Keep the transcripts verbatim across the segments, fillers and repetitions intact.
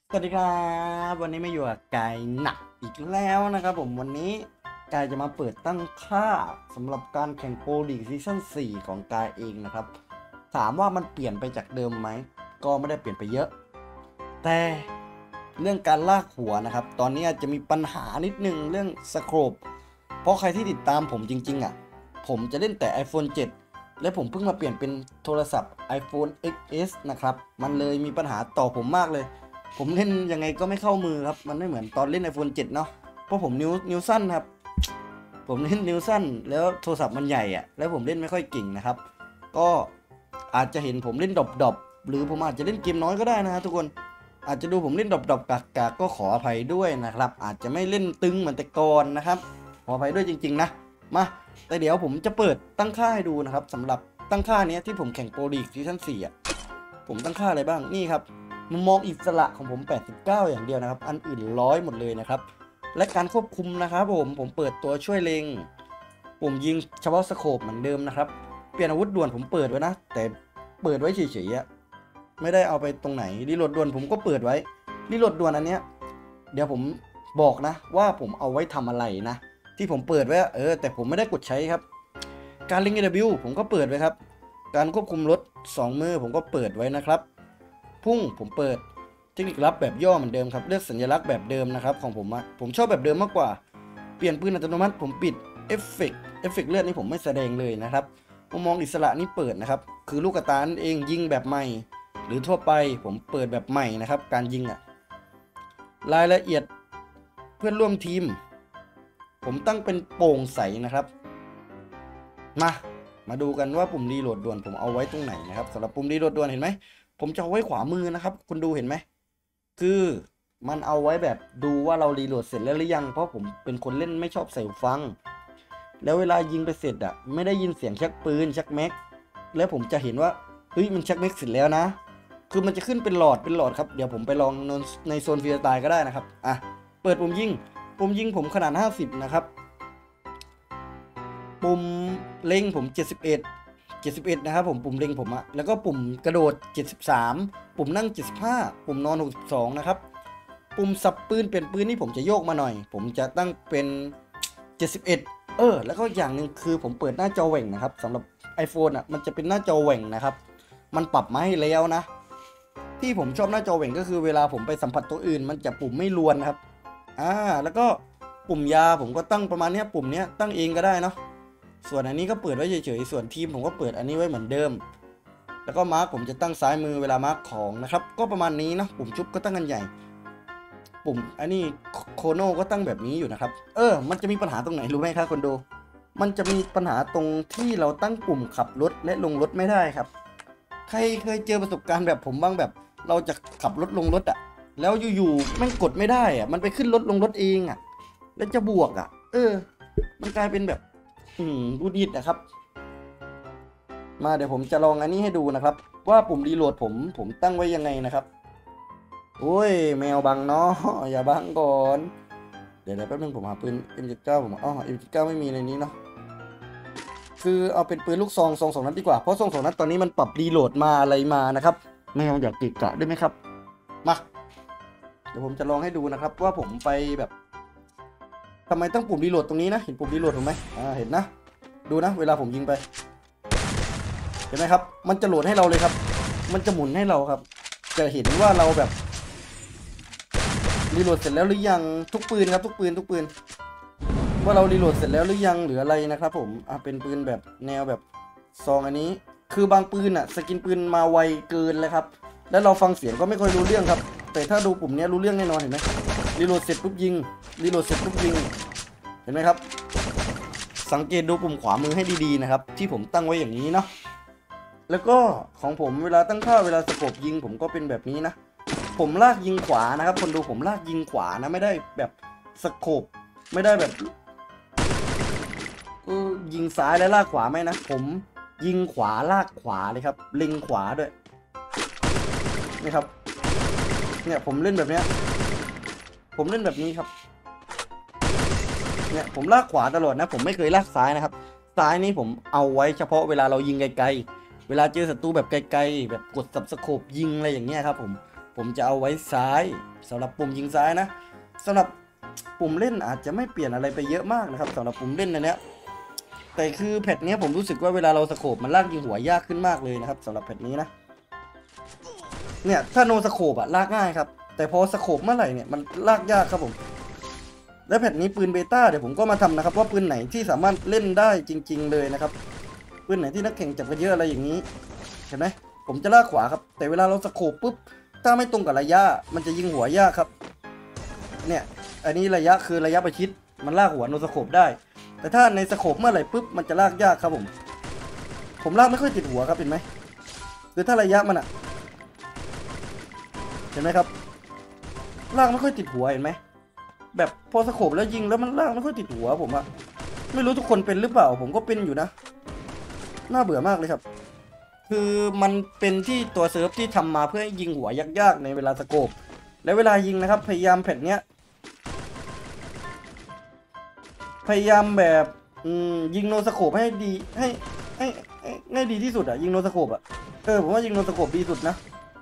สวัสดีครับวันนี้มาอยู่กับกายหนักอีกแล้วนะครับผมวันนี้กายจะมาเปิดตั้งค่าสำหรับการแข่งโปรลีกซีซั่นสี่ของกายเองนะครับถามว่ามันเปลี่ยนไปจากเดิมไหมก็ไม่ได้เปลี่ยนไปเยอะแต่เรื่องการลากหัวนะครับตอนนี้อาจจะมีปัญหานิดนึงเรื่องสโคปเพราะใครที่ติดตามผมจริงๆอ่ะผมจะเล่นแต่ ไอโฟน เซเว่น และผมเพิ่งมาเปลี่ยนเป็นโทรศัพท์ ไอโฟน เอ็กซ์ เอส นะครับมันเลยมีปัญหาต่อผมมากเลยผมเล่นยังไงก็ไม่เข้ามือครับมันไม่เหมือนตอนเล่น ไอโฟน เซเว่น เนาะเพราะผมนิ้วนิ้วสั้นครับผมเล่นนิ้วสั้นแล้วโทรศัพท์มันใหญ่อะแล้วผมเล่นไม่ค่อยเก่งนะครับก็อาจจะเห็นผมเล่นดรอปๆหรือผมอาจจะเล่นเกมน้อยก็ได้นะฮะทุกคนอาจจะดูผมเล่นดรอปๆกากๆก็ขออภัยด้วยนะครับอาจจะไม่เล่นตึงเหมือนแต่ก่อนนะครับขออภัยด้วยจริงๆนะมาแต่เดี๋ยวผมจะเปิดตั้งค่าให้ดูนะครับสำหรับตั้งค่านี้ที่ผมแข่งโปรลีกซีซั่นสี่อ่ะผมตั้งค่าอะไรบ้างนี่ครับมุมมองอิสระของผมแปดสิบเก้าอย่างเดียวนะครับอันอื่นร้อยหมดเลยนะครับและการควบคุมนะครับผมผมเปิดตัวช่วยเล็งผมยิงเฉพาะสโคปเหมือนเดิมนะครับเปลี่ยนอาวุธด่วนผมเปิดไว้นะแต่เปิดไว้เฉยๆอ่ะไม่ได้เอาไปตรงไหนรีโหลดด่วนผมก็เปิดไว้รีโหลดด่วนอันเนี้ยเดี๋ยวผมบอกนะว่าผมเอาไว้ทำอะไรนะที่ผมเปิดไว้เออแต่ผมไม่ได้กดใช้ครับการลิงก์ เอ ดับเบิลยู ผมก็เปิดไว้ครับการควบคุมรถสองมือผมก็เปิดไว้นะครับพุ่งผมเปิดเทคนิคลับแบบย่อเหมือนเดิมครับเลือกสัญลักษณ์แบบเดิมนะครับของผมอะผมชอบแบบเดิมมากกว่าเปลี่ยนปืนอัตโนมัติผมปิดเอฟเฟกต์เอฟเฟกต์เลือดนี่ผมไม่แสดงเลยนะครับมุมมองอิสระนี่เปิดนะครับคือลูกกระตาเองยิงแบบใหม่หรือทั่วไปผมเปิดแบบใหม่นะครับการยิงอะรายละเอียดเพื่อนร่วมทีมผมตั้งเป็นโปร่งใสนะครับมามาดูกันว่าปุ่มรีโหลดด่วนผมเอาไว้ตรงไหนนะครับสำหรับปุ่มรีโหลดด่วนเห็นไหมผมจะเอาไว้ขวามือนะครับคุณดูเห็นไหมคือมันเอาไว้แบบดูว่าเรารีโหลดเสร็จแล้วหรือยังเพราะผมเป็นคนเล่นไม่ชอบใส่หูฟังแล้วเวลายิงไปเสร็จอ่ะไม่ได้ยินเสียงชักปืนชักแม็กแล้วผมจะเห็นว่าเฮ้ยมันชักแม็กเสร็จแล้วนะคือมันจะขึ้นเป็นหลอดเป็นหลอดครับเดี๋ยวผมไปลองในโซนฟรีสไตล์ก็ได้นะครับอ่ะเปิดปุ่มยิงปุ่มยิงผมขนาดห้าสิบนะครับปุ่มเล็งผมเจ็ดสิบเอ็ด เจ็ดสิบเอ็ดนะครับผมปุ่มเล็งผมอะแล้วก็ปุ่มกระโดดเจ็ดสิบสามปุ่มนั่งเจ็ดสิบห้าปุ่มนอนหกสิบสองนะครับปุ่มสับปืนเปลี่ยนปืนนี่ผมจะโยกมาหน่อยผมจะตั้งเป็นเจ็ดสิบเอ็ดเออแล้วก็อย่างหนึ่งคือผมเปิดหน้าจอแหว่งนะครับสำหรับ iPhone อ่ะมันจะเป็นหน้าจอแหว่งนะครับมันปรับมาให้แล้วนะที่ผมชอบหน้าจอแหว่งก็คือเวลาผมไปสัมผัสตัวอื่นมันจะปุ่มไม่ลวนครับอ่าแล้วก็ปุ่มยาผมก็ตั้งประมาณนี้ปุ่มนี้ตั้งเองก็ได้เนาะส่วนอันนี้ก็เปิดไว้เฉยๆส่วนทีมผมก็เปิดอันนี้ไว้เหมือนเดิมแล้วก็มาร์กผมจะตั้งซ้ายมือเวลามาร์กของนะครับก็ประมาณนี้เนาะปุ่มชุบก็ตั้งกันใหญ่ปุ่มอันนี้โคโน่ก็ตั้งแบบนี้อยู่นะครับเออมันจะมีปัญหาตรงไหนรู้ไหมครับคนดูมันจะมีปัญหาตรงที่เราตั้งปุ่มขับรถและลงรถไม่ได้ครับใครเคยเจอประสบการณ์แบบผมบ้างแบบเราจะขับรถลงรถอะแล้วอยู่ๆแม่งกดไม่ได้อะมันไปขึ้นรถลงรถเองอะแล้วจะบวกอะเออมันกลายเป็นแบบอืมดูดีดนะครับมาเดี๋ยวผมจะลองอันนี้ให้ดูนะครับว่าปุ่มรีโหลดผมผมตั้งไว้ยังไงนะครับโอ้ยแมวบังเนาะอย่าบังก่อนเดี๋ยวแป๊บนึงผมหาปืน เอ็ม เจ็ดสิบเก้า ผมอ๋อ เอ็ม เจ็ดสิบเก้า ไม่มีในนี้เนาะคือเอาเป็นปืนลูกซองซองสองนัดดีกว่าเพราะซองสองนัดตอนนี้มันปรับรีโหลดมาอะไรมานะครับแมวอยากติดกะได้ไหมครับมาเดี๋ยวผมจะลองให้ดูนะครับว่าผมไปแบบทำไมต้องปุ่มรีโหลดตรงนี้นะเห็นปุ่มรีโหลดผมไหมอ่าเห็นนะดูนะเวลาผมยิงไปเห็นไหมครับมันจะโหลดให้เราเลยครับมันจะหมุนให้เราครับจะเห็นว่าเราแบบรีโหลดเสร็จแล้วหรือยังทุกปืนครับทุกปืนทุกปืนว่าเรารีโหลดเสร็จแล้วหรือยังหรืออะไรนะครับผมอ่ะเป็นปืนแบบแนวแบบซองอันนี้คือบางปืนอ่ะสกินปืนมาไวเกินเลยครับแล้วเราฟังเสียงก็ไม่ค่อยรู้เรื่องครับแต่ถ้าดูปุ่มนี้รู้เรื่องแน่นอนเห็นไหมรีโหลดเสร็จปุ๊บยิงรีโหลดเสร็จปุ๊บยิงเห็นไหมครับสังเกตดูปุ่มขวามือให้ดีๆนะครับที่ผมตั้งไว้อย่างนี้เนาะแล้วก็ของผมเวลาตั้งค่าเวลาสโคปยิงผมก็เป็นแบบนี้นะผมลากยิงขวานะครับคนดูผมลากยิงขวานะไม่ได้แบบสโคปไม่ได้แบบยิงซ้ายแล้วลากขวาไม่นะผมยิงขวาลากขวาเลยครับเล็งขวาด้วยนี่ครับเนี่ยผมเล่นแบบเนี้ยผมเล่นแบบนี้ครับเนี่ยผมลากขวาตลอดนะผมไม่เคยลากซ้ายนะครับซ้ายนี่ผมเอาไว้เฉพาะเวลาเรายิงไกลๆเวลาเจอศัตรูแบบไกลๆแบบกดสับสโคปยิงอะไรอย่างเงี้ยครับผมผผมจะเอาไว้ซ้ายสำหรับปุ่มยิงซ้ายนะสำหรับปุ่มเล่นอาจจะไม่เปลี่ยนอะไรไปเยอะมากนะครับสำหรับปุ่มเล่นในเนี้ยแต่คือแพทนี้ผมรู้สึกว่าเวลาเราสโคปมันลากยิงหัวยากขึ้นมากเลยนะครับสำหรับแพทนี้นะเนี่ยถ้าโนสโคปอะลากง่ายครับแต่พอสโคปเมื่อไหร่เนี่ยมันลากยากครับผมและแพทนี้ปืนเบต้าเดี๋ยวผมก็มาทำนะครับว่าปืนไหนที่สามารถเล่นได้จริงๆเลยนะครับปืนไหนที่นักแข่งจับกันเยอะอะไรอย่างนี้เห็นไหมผมจะลากขวาครับแต่เวลาเราสโคปปุ๊บถ้าไม่ตรงกับระยะมันจะยิงหัวยากครับเนี่ยอันนี้ระยะคือระยะประชิดมันลากหัวโนสโคปได้แต่ถ้าในสโคปเมื่อไหร่ปุ๊บมันจะลากยากครับผมผมลากไม่ค่อยติดหัวครับเห็นไหมคือถ้าระยะมันอะเห็นไหมครับลากไม่ค่อยติดหัวเห็นไหมแบบพอสโคปแล้วยิงแล้วมันลากไม่ค่อยติดหัวผมอะไม่รู้ทุกคนเป็นหรือเปล่าผมก็เป็นอยู่นะน่าเบื่อมากเลยครับคือมันเป็นที่ตัวเซิร์ฟที่ทำมาเพื่อให้ยิงหัวยากๆในเวลาสโคปและเวลายิงนะครับพยายามแผ่นเนี้ยพยายามแบบยิงโนสโคปให้ดีให้ให้ให้ดีที่สุดอะยิงโนสโคปอะเออผมว่ายิงโนสโคปดีสุดนะ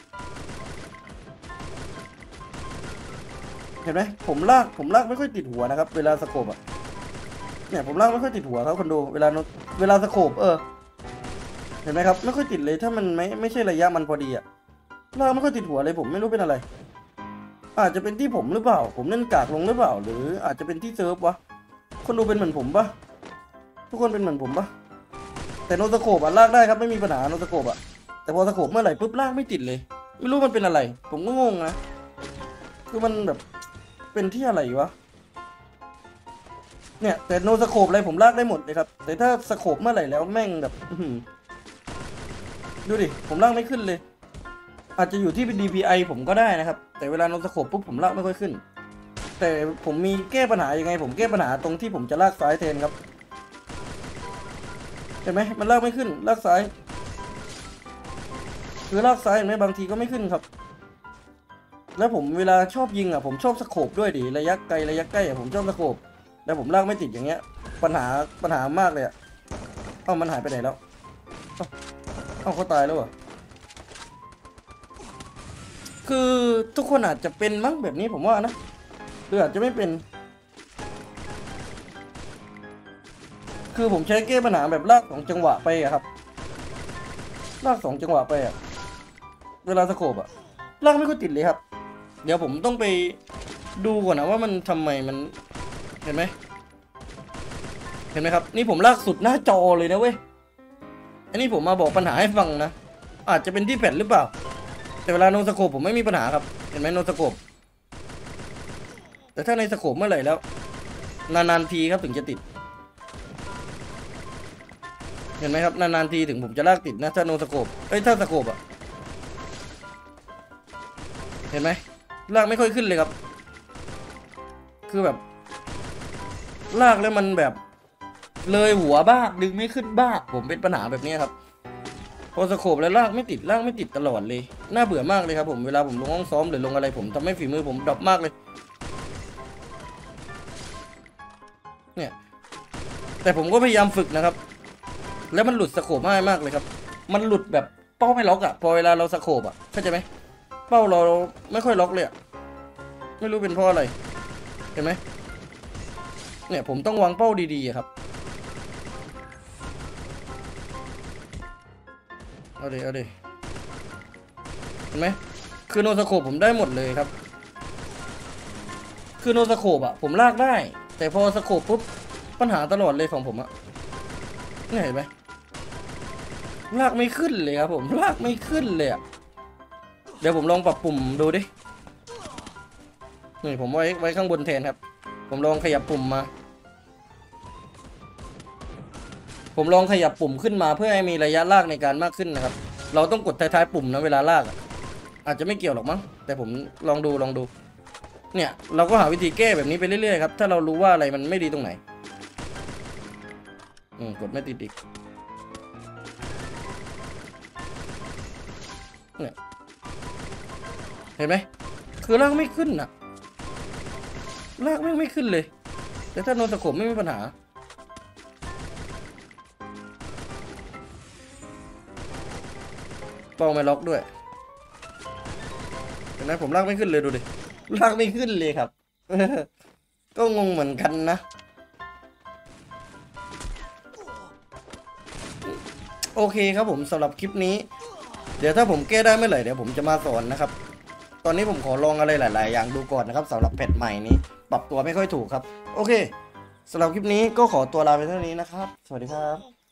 เห็นไหมผมลากผมลากไม่ค่อยติดหัวนะครับเวลาสโคปอะเนี่ยผมลากไม่ค่อยติดหัวครับคนดูเวลาเวลาสโคปเออเห็นไหมครับไม่ค่อยติดเลยถ้ามันไม่ไม่ใช่ระยะมันพอดีอะลากไม่ค่อยติดหัวเลยผมไม่รู้เป็นอะไรอาจจะเป็นที่ผมหรือเปล่าผมเล่นกากลงหรือเปล่าหรืออาจจะเป็นที่เซิร์ฟวะคนดูเป็นเหมือนผมปะทุกคนเป็นเหมือนผมปะแต่โนสโคปอะลากได้ครับไม่มีปัญหาโนสโคปอะแต่พอสโคปเมื่อไหร่ปุ๊บลากไม่ติดเลยไม่รู้มันเป็นอะไรผมก็งงนะคือมันแบบเป็นที่อะไรวะเนี่ยแต่โนสโคปอะไรผมลากได้หมดเลยครับแต่ถ้าสโคปเมื่อไหร่แล้วแม่งแบบดูดิผมลากไม่ขึ้นเลยอาจจะอยู่ที่เป็น ดี พี ไอ ผมก็ได้นะครับแต่เวลาโนสโคปปุ๊บผมลากไม่ค่อยขึ้นแต่ผมมีแก้ปัญหายังไงผมแก้ปัญหาตรงที่ผมจะลากซ้ายแทนครับเห็นไหมมันลากไม่ขึ้นลากซ้ายคือลากซ้ายเห็นไหมบางทีก็ไม่ขึ้นครับแล้วผมเวลาชอบยิงอ่ะผมชอบสโคปด้วยดิระยะไกลระยะใกล้อ่ะผมชอบสโคปแล้วผมลากไม่ติดอย่างเงี้ยปัญหาปัญหามากเลยอ่ะเอ้ามันหายไปไหนแล้วเอ้าเอ้าเขาตายแล้วอ่ะคือทุกคนอาจจะเป็นมั้งแบบนี้ผมว่านะหรืออาจจะไม่เป็นคือผมใช้แก้ปัญหาแบบลากสองจังหวะไปอะครับลากสองจังหวะไปอะเวลาสโคปอะลากไม่ค่อยติดเลยครับเดี๋ยวผมต้องไปดูก่อนนะว่ามันทำไมมันเห็นไหมเห็นไหมครับนี่ผมลากสุดหน้าจอเลยนะเว้ยอันนี้ผมมาบอกปัญหาให้ฟังนะอาจจะเป็นที่แผ่นหรือเปล่าแต่เวลาโนสโคปผมไม่มีปัญหาครับเห็นไหมโนสโคปแต่ถ้าในสโคปเมื่อไหร่แล้วนานๆทีครับถึงจะติดเห็นไหมครับนานๆทีถึงผมจะลากติดนะถ้าโนสโคปเอ้ยถ้าสโคปอะเห็นไหมลากไม่ค่อยขึ้นเลยครับคือแบบลากแล้วมันแบบเลยหัวบ้างดึงไม่ขึ้นบ้างผมเป็นปัญหาแบบนี้ครับพอสโคปแล้วลากไม่ติดลากไม่ติดตลอดเลยน่าเบื่อมากเลยครับผมเวลาผมลงห้องซ้อมหรือลงอะไรผมทำให้ฝีมือผมดรอปมากเลยเนี่ยแต่ผมก็พยายามฝึกนะครับแล้วมันหลุดสโคปง่ายมากเลยครับมันหลุดแบบเป้าไม่ล็อกอะพอเวลาเราสโคปอะเข้าใจไหมเป้าเราไม่ค่อยล็อกเลยอะไม่รู้เป็นเพราะอะไรเห็นไหมเนี่ยผมต้องวางเป้าดีๆครับเอาดิเอาดิเห็นไหมคือโนสโคปผมได้หมดเลยครับคือโนสโคปอะผมลากได้แต่พอสโคปปุ๊บปัญหาตลอดเลยของผมอะเนี่ยเห็นไหมลากไม่ขึ้นเลยครับผมลากไม่ขึ้นเลยอะเดี๋ยวผมลองปรับปุ่มดูดินี่ผมไว้ไว้ข้างบนแทนครับผมลองขยับปุ่มมาผมลองขยับปุ่มขึ้นมาเพื่อให้มีระยะลากในการมากขึ้นนะครับเราต้องกดท้ายๆปุ่มนะเวลาลากอาจจะไม่เกี่ยวหรอกมั้งแต่ผมลองดูลองดูเนี่ยเราก็หาวิธีแก้แบบนี้ไปเรื่อยๆครับถ้าเรารู้ว่าอะไรมันไม่ดีตรงไหนอืมกดไม่ติดอีกเนี่ยเห็นไหมคือลากไม่ขึ้นอ่ะลากไม่ไม่ขึ้นเลยแต่ถ้าโนสโคปไม่มีปัญหาเป้าไม่ล็อกด้วยเเห็นไหมผมลากไม่ขึ้นเลยดูดิลากไม่ขึ้นเลยครับ ก็งงเหมือนกันนะโอเคครับผมสำหรับคลิปนี้เดี๋ยวถ้าผมแก้ได้เมื่อไหร่เดี๋ยวผมจะมาสอนนะครับตอนนี้ผมขอลองอะไรหลายๆอย่างดูก่อนนะครับสำหรับแพทใหม่นี้ปรับตัวไม่ค่อยถูกครับโอเคสำหรับคลิปนี้ก็ขอตัวลาไปเท่านี้นะครับสวัสดีครับ